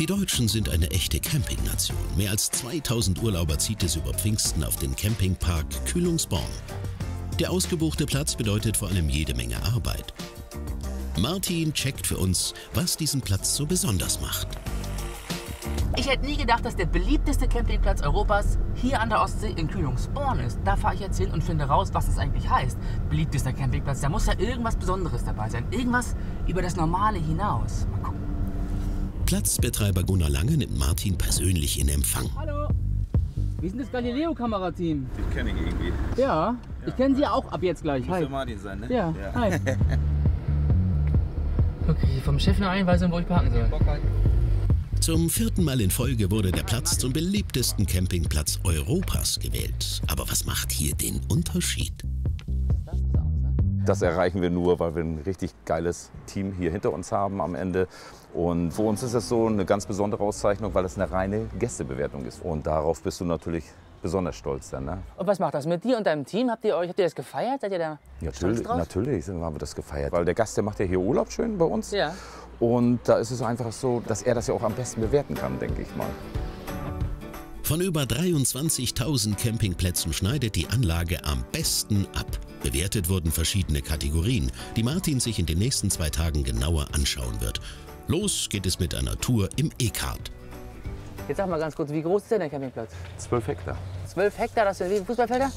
Die Deutschen sind eine echte Campingnation. Mehr als 2000 Urlauber zieht es über Pfingsten auf den Campingpark Kühlungsborn. Der ausgebuchte Platz bedeutet vor allem jede Menge Arbeit. Martin checkt für uns, was diesen Platz so besonders macht. Ich hätte nie gedacht, dass der beliebteste Campingplatz Europas hier an der Ostsee in Kühlungsborn ist. Da fahre ich jetzt hin und finde raus, was es eigentlich heißt. Beliebtester Campingplatz, da muss ja irgendwas Besonderes dabei sein. Irgendwas über das Normale hinaus. Mal gucken. Platzbetreiber Gunnar Lange nimmt Martin persönlich in Empfang. Hallo, wir sind das Galileo-Kamerateam. Den kenne ich irgendwie. Ja, ich kenne Sie auch ab jetzt gleich. Muss Hi. der Martin sein, ne? Ja, hi. Okay, vom Chef eine Einweisung, wo ich parken soll. Zum 4. Mal in Folge wurde der Platz zum beliebtesten Campingplatz Europas gewählt. Aber was macht hier den Unterschied? Das erreichen wir nur, weil wir ein richtig geiles Team hier hinter uns haben am Ende. Und für uns ist es so eine ganz besondere Auszeichnung, weil es eine reine Gästebewertung ist. Und darauf bist du natürlich besonders stolz dann, ne? Und was macht das mit dir und deinem Team? Habt ihr das gefeiert? Seid ihr da stolz drauf? Natürlich haben wir das gefeiert. Weil der Gast, der macht ja hier Urlaub schön bei uns. Ja. Und da ist es einfach so, dass er das ja auch am besten bewerten kann, denke ich mal. Von über 23.000 Campingplätzen schneidet die Anlage am besten ab. Bewertet wurden verschiedene Kategorien, die Martin sich in den nächsten 2 Tagen genauer anschauen wird. Los geht es mit einer Tour im E-Kart. Jetzt sag mal ganz kurz, wie groß ist denn der Campingplatz? 12 Hektar. 12 Hektar, das sind wie viele Fußballfelder?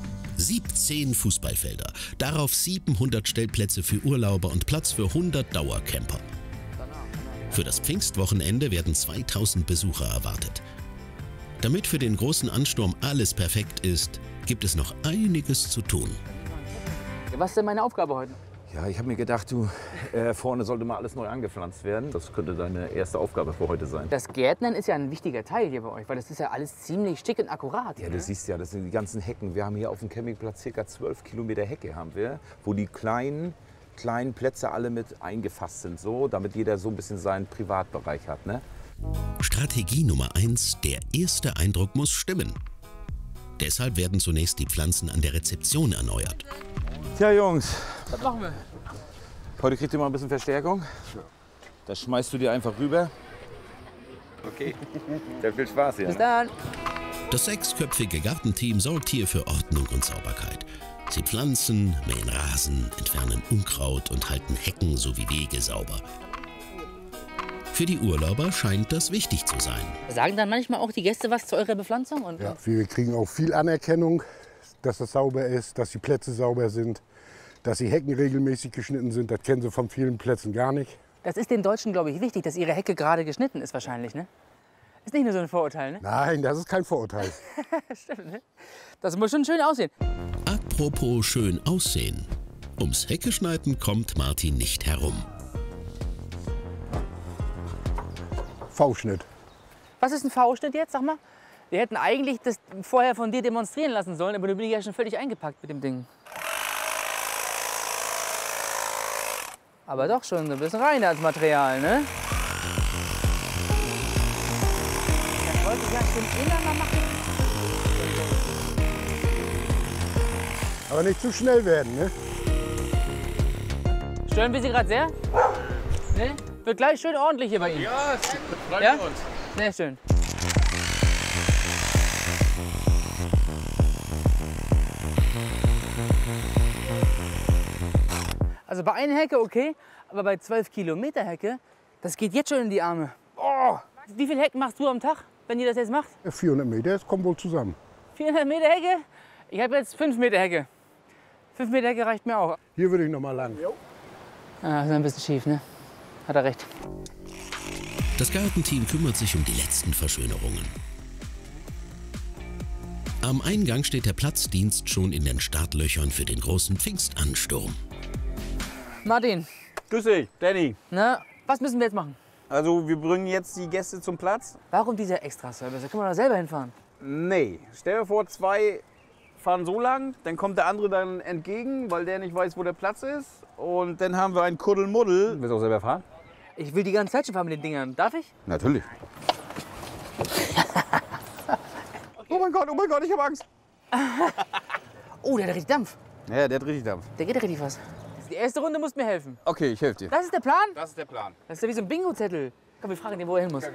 17 Fußballfelder, darauf 700 Stellplätze für Urlauber und Platz für 100 Dauercamper. Für das Pfingstwochenende werden 2000 Besucher erwartet. Damit für den großen Ansturm alles perfekt ist, gibt es noch einiges zu tun. Was ist denn meine Aufgabe heute? Ja, ich habe mir gedacht, vorne sollte mal alles neu angepflanzt werden. Das könnte deine erste Aufgabe für heute sein. Das Gärtnern ist ja ein wichtiger Teil hier bei euch, weil das ist ja alles ziemlich schick und akkurat. Ja, du siehst ja, das sind die ganzen Hecken. Wir haben hier auf dem Campingplatz ca. 12 Kilometer Hecke haben wir, wo die kleinen Plätze alle mit eingefasst sind, so, damit jeder so ein bisschen seinen Privatbereich hat, ne? Strategie Nummer 1, der erste Eindruck muss stimmen. Deshalb werden zunächst die Pflanzen an der Rezeption erneuert. Tja, Jungs, Was machen wir? heute kriegt ihr mal ein bisschen Verstärkung. Das schmeißt du dir einfach rüber. Okay, dann viel Spaß hier. Bis dann. Das 6-köpfige Gartenteam sorgt hier für Ordnung und Sauberkeit. Sie pflanzen, mähen Rasen, entfernen Unkraut und halten Hecken sowie Wege sauber. Für die Urlauber scheint das wichtig zu sein. Sagen dann manchmal auch die Gäste was zu eurer Bepflanzung? Und Ja, wir kriegen auch viel Anerkennung, dass das sauber ist, dass die Plätze sauber sind, dass die Hecken regelmäßig geschnitten sind. Das kennen sie von vielen Plätzen gar nicht. Das ist den Deutschen, glaube ich, wichtig, dass ihre Hecke gerade geschnitten ist wahrscheinlich, ne? Ist nicht nur so ein Vorurteil, ne? Nein, das ist kein Vorurteil. Stimmt, ne? Das muss schon schön aussehen. Apropos schön aussehen. Ums Heckeschneiden kommt Martin nicht herum. V-Schnitt. Was ist ein V-Schnitt jetzt, sag mal? Wir hätten eigentlich das vorher von dir demonstrieren lassen sollen, aber du bin ich ja schon völlig eingepackt mit dem Ding. Aber doch schon ein bisschen reiner als Material, ne? Das wollte ich ja schon immer mal machen. Aber nicht zu schnell werden, ne? Stören wir Sie gerade sehr? Ne? Wird gleich schön ordentlich hier bei Ihnen. Ja, freuen Ja? wir uns. Sehr schön. Also bei einer Hecke okay, aber bei 12 Kilometer Hecke, das geht jetzt schon in die Arme. Oh, wie viel Hecken machst du am Tag, wenn ihr das jetzt macht? 400 Meter, das kommt wohl zusammen. 400 Meter Hecke? Ich habe jetzt 5 Meter Hecke. 5 Meter Hecke reicht mir auch. Hier würde ich noch mal lang. Ah, ist ein bisschen schief, ne? Hat er recht. Das Gartenteam kümmert sich um die letzten Verschönerungen. Am Eingang steht der Platzdienst schon in den Startlöchern für den großen Pfingstansturm. Martin, Grüß dich, Danny. na, was müssen wir jetzt machen? Also wir bringen jetzt die Gäste zum Platz. Warum dieser Extra-Service? Da können wir doch selber hinfahren. Nee, stell dir vor, 2 fahren so lang, dann kommt der andere dann entgegen, weil der nicht weiß, wo der Platz ist. Und dann haben wir einen Kuddelmuddel. Willst du auch selber fahren? Ich will die ganze Zeit schon fahren mit den Dingern. Darf ich? Natürlich. Oh mein Gott, ich habe Angst. Oh, der hat richtig Dampf. Ja, der hat richtig Dampf. Der geht richtig was. Die erste Runde musst mir helfen. Okay, ich helfe dir. Das ist der Plan? Das ist der Plan. Das ist ja wie so ein Bingo-Zettel. Komm, wir fragen den, wo er hin muss.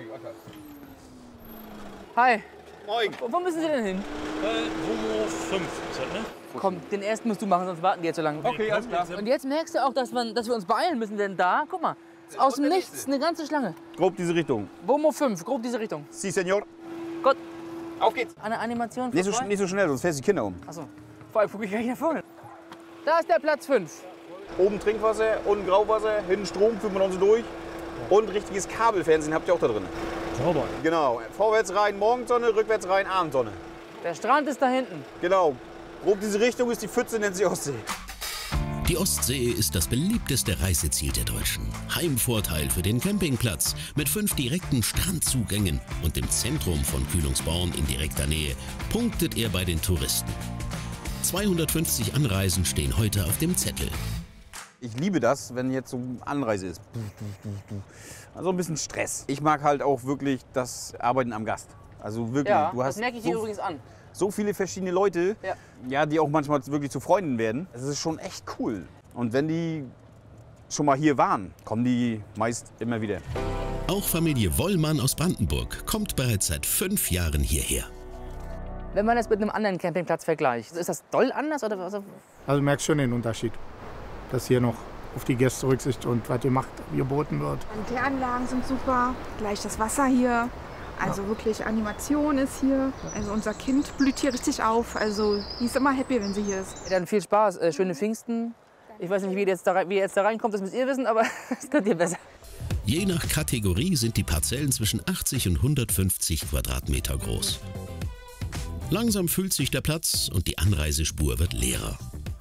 Hi. Moin. Wo müssen Sie denn hin? Womo 5, ne? Komm, den ersten musst du machen, sonst warten die jetzt so lange. Okay, alles klar. Und jetzt merkst du auch, dass wir uns beeilen müssen, denn da, guck mal, aus dem Nichts eine ganze Schlange. Grob diese Richtung. Womo 5, grob diese Richtung. Si, Senor. Gut. Auf geht's. Eine Animation Nicht vorbei? so schnell, sonst fährst du die Kinder um. Achso. Vor allem gucke ich gleich nach vorne. Da ist der Platz 5. Oben Trinkwasser, unten Grauwasser, hinten Strom, führen wir uns durch. Und richtiges Kabelfernsehen habt ihr auch da drin. Sauber. Genau. Vorwärts rein Morgensonne, rückwärts rein Abendsonne. Der Strand ist da hinten. Genau. Grob diese Richtung ist die Pfütze, nennt sich Ostsee. Die Ostsee ist das beliebteste Reiseziel der Deutschen. Heimvorteil für den Campingplatz mit 5 direkten Strandzugängen und dem Zentrum von Kühlungsborn in direkter Nähe punktet er bei den Touristen. 250 Anreisen stehen heute auf dem Zettel. Ich liebe das, wenn jetzt so Anreise ist. Also ein bisschen Stress. Ich mag halt auch wirklich das Arbeiten am Gast. Also wirklich, Ja, du hast das merke ich dir übrigens an. so viele verschiedene Leute, ja, die auch manchmal wirklich zu Freunden werden. Es ist schon echt cool. Und wenn die schon mal hier waren, kommen die meist immer wieder. Auch Familie Wollmann aus Brandenburg kommt bereits seit 5 Jahren hierher. Wenn man das mit einem anderen Campingplatz vergleicht, ist das doll anders oder was? Also du merkst schon den Unterschied, dass hier noch auf die Gäste Rücksicht und was geboten wird. Die Anlagen sind super, gleich das Wasser hier. Also wirklich Animation ist hier. Also unser Kind blüht hier richtig auf. Also die ist immer happy, wenn sie hier ist. Dann viel Spaß, schöne Pfingsten. Ich weiß nicht, wie ihr jetzt da reinkommt, das müsst ihr wissen, aber das könnt ihr besser. Je nach Kategorie sind die Parzellen zwischen 80 und 150 Quadratmeter groß. Langsam füllt sich der Platz und die Anreisespur wird leerer.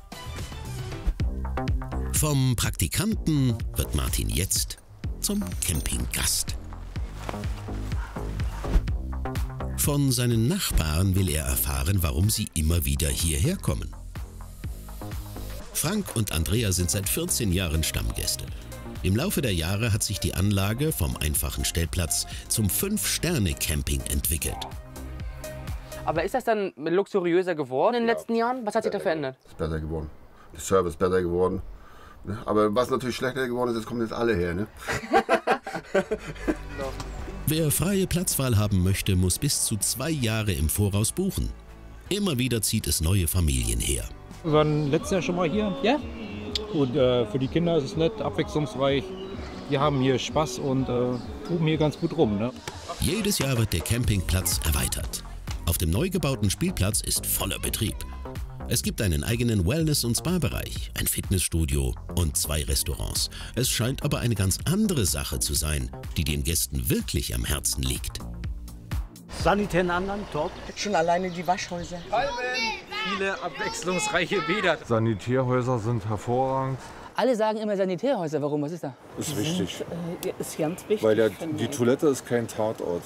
Vom Praktikanten wird Martin jetzt zum Campinggast. Von seinen Nachbarn will er erfahren, warum sie immer wieder hierher kommen. Frank und Andrea sind seit 14 Jahren Stammgäste. Im Laufe der Jahre hat sich die Anlage vom einfachen Stellplatz zum 5-Sterne-Camping entwickelt. Aber ist das dann luxuriöser geworden in den letzten Jahren? Was hat sich da verändert? Ist besser geworden. Der Service ist besser geworden. Aber was natürlich schlechter geworden ist, jetzt kommen jetzt alle her. Ne? Wer freie Platzwahl haben möchte, muss bis zu 2 Jahre im Voraus buchen. Immer wieder zieht es neue Familien her. Wir waren letztes Jahr schon mal hier. Ja? Und für die Kinder ist es nett, abwechslungsreich. Die haben hier Spaß und toben hier ganz gut rum. Ne? Jedes Jahr wird der Campingplatz erweitert. Auf dem neu gebauten Spielplatz ist voller Betrieb. Es gibt einen eigenen Wellness- und Spa-Bereich, ein Fitnessstudio und 2 Restaurants. Es scheint aber eine ganz andere Sache zu sein, die den Gästen wirklich am Herzen liegt. Sanitären Anlagen, top. Schon alleine die Waschhäuser. Viele abwechslungsreiche Bäder. Sanitärhäuser sind hervorragend. Alle sagen immer Sanitärhäuser. Warum? Was ist da? Ist wichtig. Ist ganz wichtig. Weil die Toilette ist kein Tatort.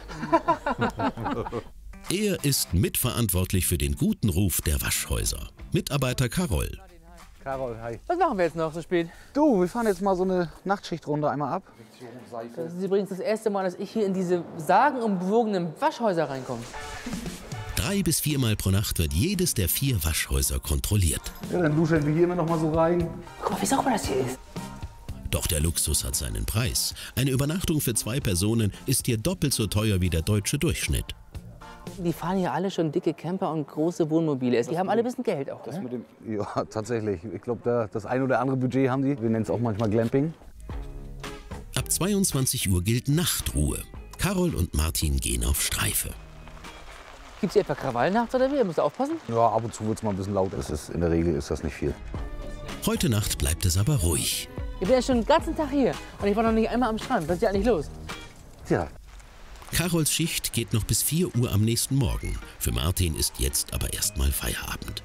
Er ist mitverantwortlich für den guten Ruf der Waschhäuser. Mitarbeiter Karol. Carol, hi. Was machen wir jetzt noch so spät? Du, wir fahren jetzt mal so eine Nachtschichtrunde einmal ab. Das ist übrigens das erste Mal, dass ich hier in diese sagenumwogenen Waschhäuser reinkomme. 3 bis 4 Mal pro Nacht wird jedes der 4 Waschhäuser kontrolliert. Ja, dann duschen wir hier immer noch mal so rein. Guck mal, wie sauber das hier ist. Doch der Luxus hat seinen Preis. Eine Übernachtung für 2 Personen ist hier doppelt so teuer wie der deutsche Durchschnitt. Die fahren hier alle schon dicke Camper und große Wohnmobile. Die haben alle ein bisschen Geld auch. Ne? Ja, tatsächlich. Ich glaube, das ein oder andere Budget haben die. Wir nennen es auch manchmal Glamping. Ab 22 Uhr gilt Nachtruhe. Karol und Martin gehen auf Streife. Gibt es hier etwa Krawall nachts oder wie? Musst du aufpassen? Ja, ab und zu wird es mal ein bisschen laut. In der Regel ist das nicht viel. Heute Nacht bleibt es aber ruhig. Ich bin ja schon den ganzen Tag hier und ich war noch nicht einmal am Strand. Was ist ja eigentlich los? Tja. Karols Schicht geht noch bis 4 Uhr am nächsten Morgen. Für Martin ist jetzt aber erstmal Feierabend.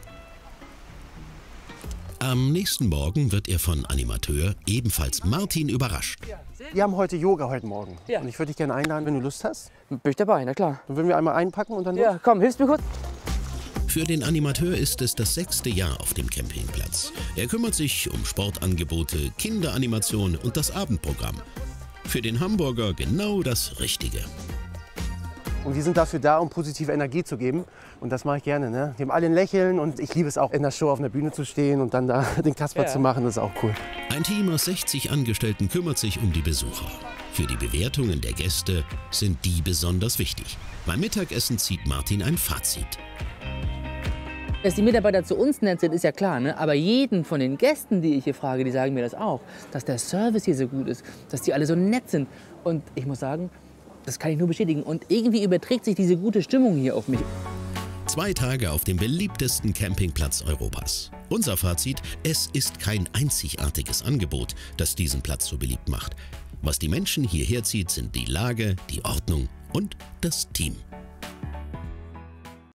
Am nächsten Morgen wird er von Animateur, ebenfalls Martin, überrascht. Wir haben heute Yoga heute Morgen. Ja. Und ich würde dich gerne einladen, wenn du Lust hast. Bin ich dabei, na klar. Dann würden wir einmal einpacken und dann Ja, komm, hilfst mir kurz? Für den Animateur ist es das 6. Jahr auf dem Campingplatz. Er kümmert sich um Sportangebote, Kinderanimation und das Abendprogramm. Für den Hamburger genau das Richtige. Und wir sind dafür da, um positive Energie zu geben. Und das mache ich gerne. Ne? Die haben alle ein Lächeln und ich liebe es auch, in der Show auf der Bühne zu stehen und dann da den Kasper zu machen. Das ist auch cool. Ein Team aus 60 Angestellten kümmert sich um die Besucher. Für die Bewertungen der Gäste sind die besonders wichtig. Beim Mittagessen zieht Martin ein Fazit. Dass die Mitarbeiter zu uns nett sind, ist ja klar, ne? Aber jeden von den Gästen, die ich hier frage, die sagen mir das auch. Dass der Service hier so gut ist, dass die alle so nett sind. Und ich muss sagen, das kann ich nur bestätigen. Und irgendwie überträgt sich diese gute Stimmung hier auf mich. 2 Tage auf dem beliebtesten Campingplatz Europas. Unser Fazit: Es ist kein einzigartiges Angebot, das diesen Platz so beliebt macht. Was die Menschen hierher zieht, sind die Lage, die Ordnung und das Team.